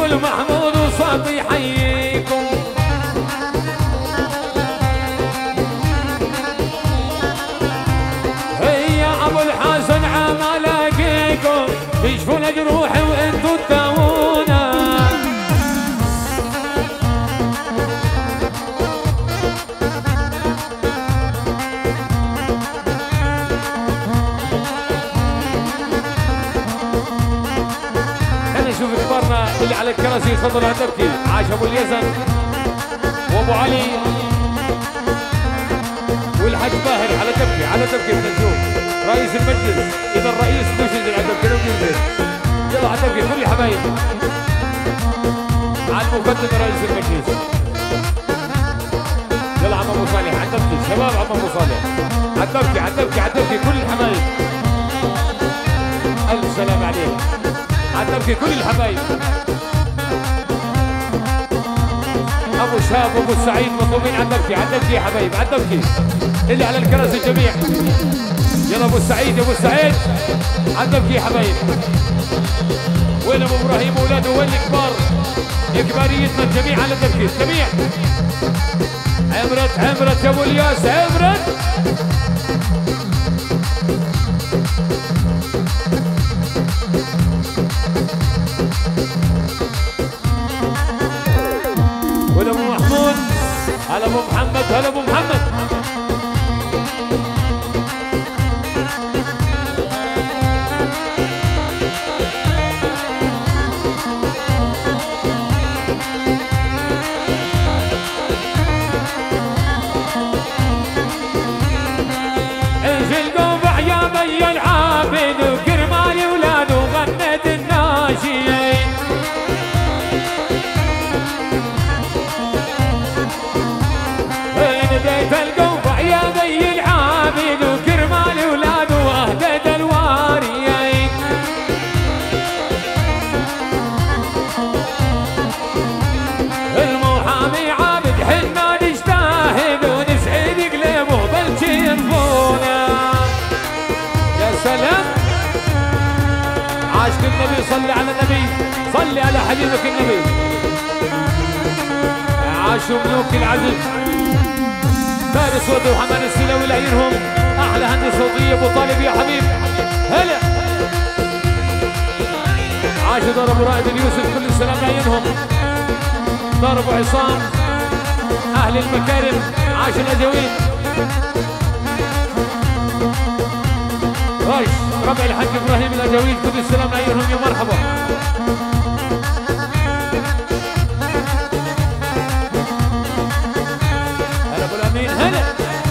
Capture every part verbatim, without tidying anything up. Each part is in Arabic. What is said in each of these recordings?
والمحمود وصوت يحييكم. هيا ابو الحسن عملاقيكم تشفون جروحي وانتو تداوونا. شوف كبارنا اللي على الكراسي يتفضلوا على تبكي. عاش ابو اليزن وابو علي والحاج باهر على تبكي على تبكي بنشوف رئيس المجلس. اذا الرئيس بدوش ينزل على تبكي لو ينزل يلا على تبكي كل الحبايب على المقدم رئيس المجلس. يلا عم ابو صالح على تبكي شباب عم ابو صالح على تبكي على تبكي على تبكي كل الحبايب. الف سلام عليك عالتبكي كل الحبايب. ابو شاب وابو سعيد مطلوبين عالتبكي عالتبكي يا حبايب عالتبكي اللي على الكراسي الجميع. يلا ابو سعيد يا ابو سعيد عالتبكي يا حبايب. وين ابو ابراهيم واولاده وين الكبار كباريتنا الجميع على التبكي الجميع. عمرت عمرت يا ابو الياس عمرت. ولا ابو محمود هلا ابو محمد هلا ابو محمد. انزل قوبع يا بي العابد وكرمالي ولاده وغنيت الناشيين. هديت القوبع يا بي العابد وكرمالي ولاده واهديت الواريين. المحامي عابد حنا نجتهد ونسعد قلبه بلجي ينفونا. يا سلام عاشق النبي صلي على النبي صلي على حبيبك النبي. عاشوا ملوك العزف فارس ودو وحمان السلوي لعينهم احلى هندسه صوتيه ابو طالب يا حبيب هلا. عاشوا دار ابو رائد اليوسف كل السلام لعينهم. دار ابو عصام اهل المكارم عاش الاجاويد. رايش ربع الحاج ابراهيم الاجاويد كل السلام لعينهم يا مرحبا. هلا ابو الامين هلا.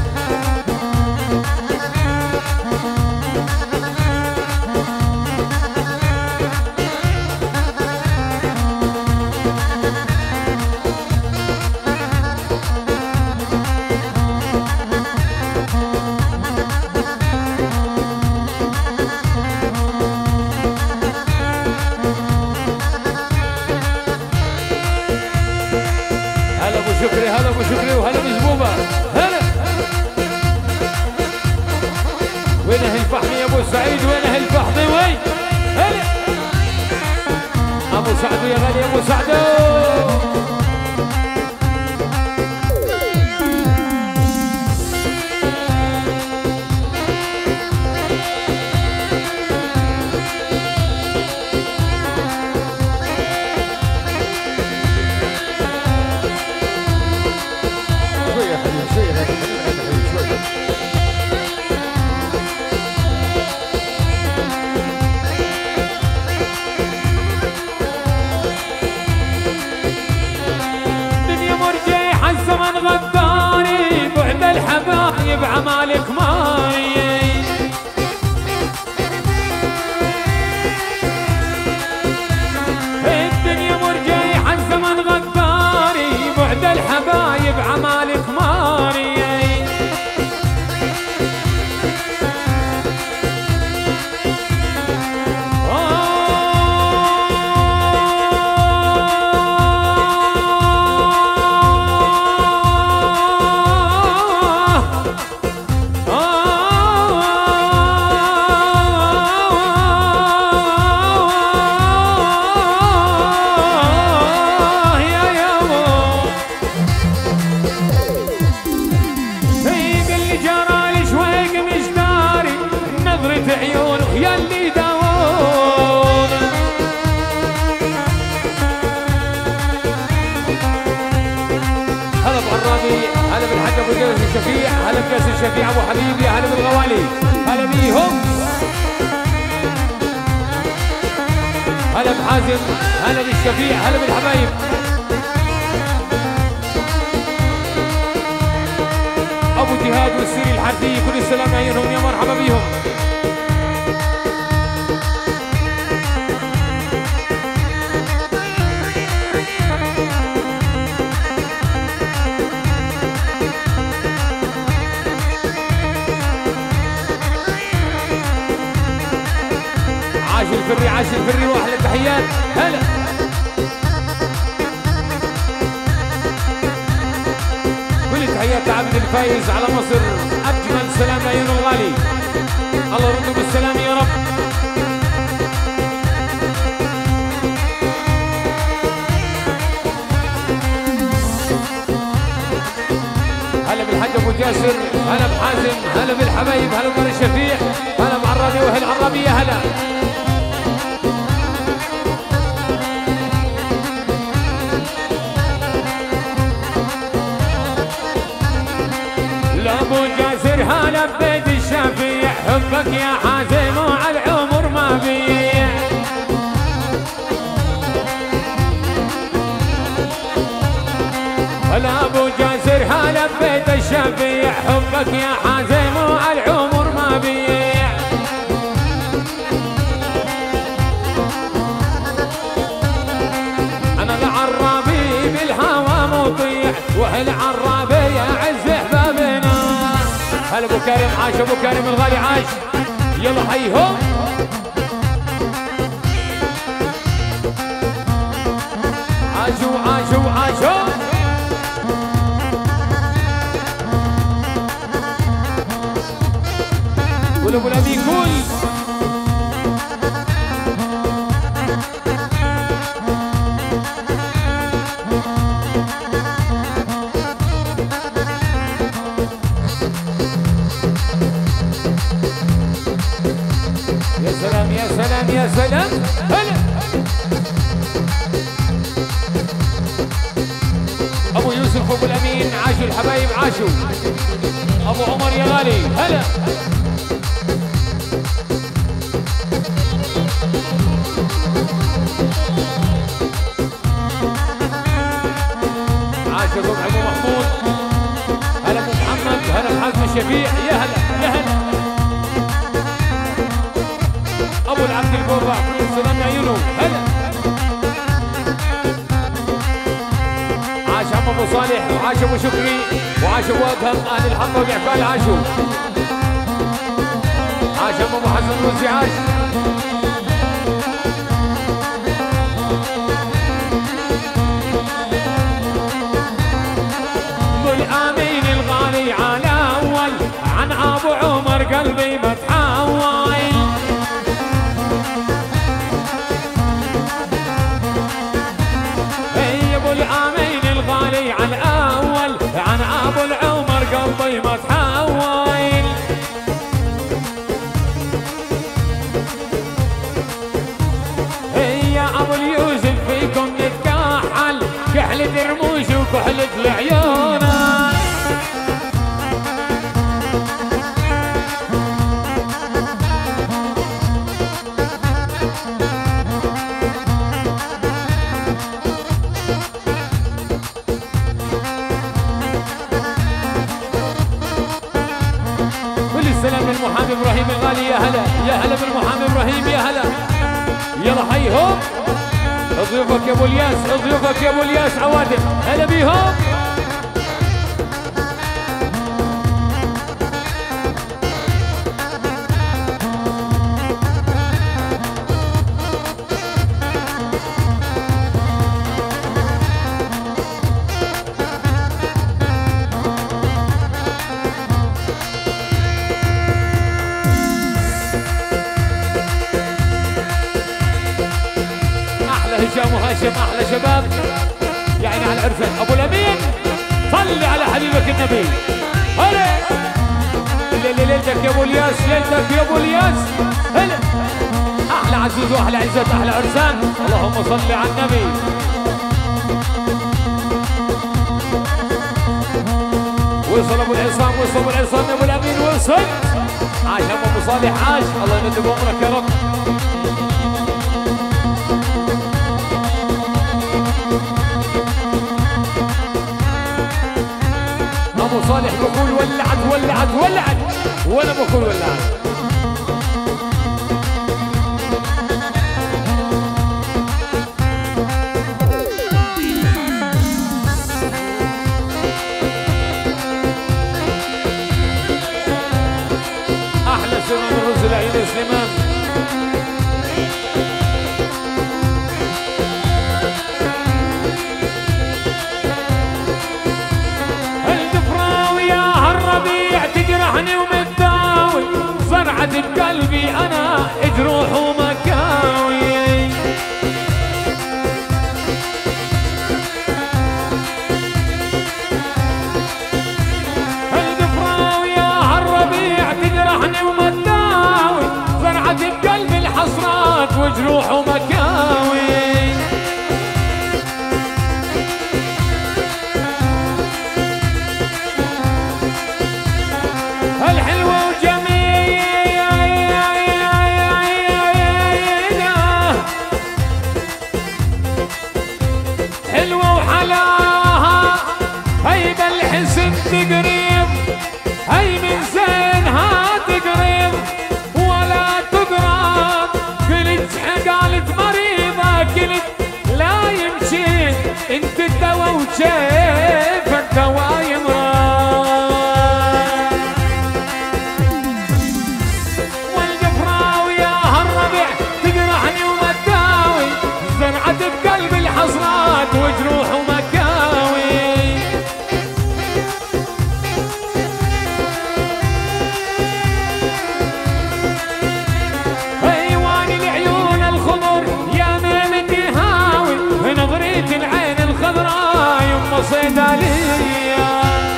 شكري هلا ابو شكري وهلا بزبوبه هلا. وين اهل الفحمي يا ابو سعيد وين اهل الفحمي وين هلا. ابو سعدو يا غالي ابو سعدو. الزمن غداري بعد الحبايب عمالك ماي. الدنيا مرجيحة الزمن غداري بعد الحبايب عمالك ماري. الشفيع، هلا بكاس الشفيع ابو حبيب، يا هلا بالغوالي، هلا بيهم. هلا بحازم، هلا بالشفيع، هلا بالحبايب. ابو جهاد والسيري الحرثي كل السلام عليهم، يا مرحبا بيهم. عاش الفري، عاش الفري، واحلى التحيات. هلا كل التحيات لعبد الفايز على مصر، اجمل سلام لعيون الغالي، الله يرده بالسلام يا رب. هلا بالحاج ابو جاسر، هلا بحازم، هلا بالحبايب، هلا بمر الشفيع، هلا بعرابي واهل عرابيه. هلا ابو جاسر، هلا ببيت الشفيع، حبك يا حازم وعلى العمر ما بيع. هلا ابو جاسر، هلا ببيت الشفيع، حبك يا حازم وعلى العمر ما بيع. انا العرابي بالهوى مطيع، واهل عرابي يا عز احبابنا. هلا ابو كريم، عاش ابو كريم الغالي، عاش، يلا حيهم. عاشوا عاشوا عاشوا. قول ابو الامين، قول. يا سلام يا سلام يا سلام. هلا ابو يوسف ابو الامين، عاشوا الحبايب، عاشوا. ابو عمر يا غالي، هلا. عاشوا ابو محمود، هلا ابو محمد، هلا بحازم الشفيع، يا هلا يا هلا. ابو العبد البوبا، كل السلام لعيونه، هلا. عاش عم ابو صالح، وعاش ابو شكري، وعاش ابو ادهم، اهل الحظه والعفال، عاشوا. عاش عم ابو حسن الروسي، عاش. ابو الامين الغالي على اول، عن ابو عمر قلبي متحول. الامين الغالي على الاول، عن ابو العمر قلبي ما تحول. هي ابو اليوسف فيكم نتكحل، كحلة رموش وكحلة العيون. السلام للمحامي ابراهيم الغالي، يا هلا يا هلا بالمحامي ابراهيم، يا هلا. يلا حيهم. ضيوفك يا ابو الياس، ضيوفك يا ابو الياس عوادل، هلا بيهم. هشام وهاشم، احلى شباب يعني على العرفان. ابو الامين، صلي على حبيبك النبي. هلا ليلتك يا ابو الياس، ليلتك يا ابو الياس. هلا احلى عزوز واحلى عزت، احلى عرسان. اللهم صل على النبي. وصل ابو العصام وصل ابو العصام يا ابو الامين وصل. عاش ابو صالح عاش الله يمد بعمرك يا رب. ابو صالح بقول ولعت ولعت ولعت وانا بقول ولعت. احلى سليمان الرز العين يا سليمان. تجرحني ومتداوي زرعت بقلبي انا جروح ومكاوي. القفراوي يا هالربيع تجرحني ومتداوي زرعت بقلبي الحسرات وجروح ومكاوي. الحلوة وجميلة حلوة وحلاها هي بالحسن تقريب هي من زينها تقريب ولا تقرب. قلت قالت مريضة قلت لا يمشي انت الدوا وكيف الدوا يمرض. حصرات وجروح ومكاوي. ايوان العيون الخضر يا من تهاوي نظرية العين الخضراء يما صيدلية.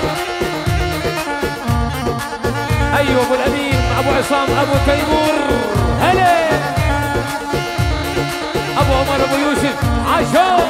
ايوه ابو الامين ابو عصام ابو تيمور هلا ابو عمر ابو يوسف عاشوا.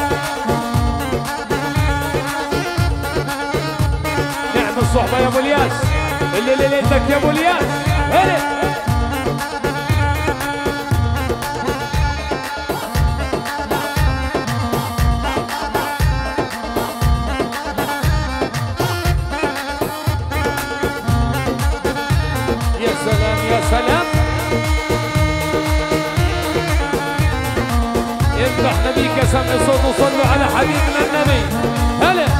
نعم الصحبة يا ابو الياس اللي ليلتك يا ابو الياس هلا. يا سلام يا سلام يذبح نبيك سمع صوت وصلوا على حبيبنا النبي هلا.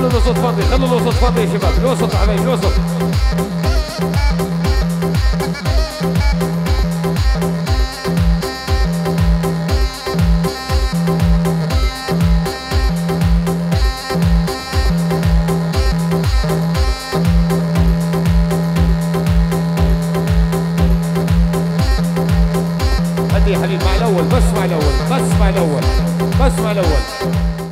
خلوا الوسط فاضي، خلوا الوسط فاضي يا شباب، الوسط يا حبايبي الوسط. يا حبيبي مع الاول، بس مع الاول، بس مع الاول، بس مع الاول.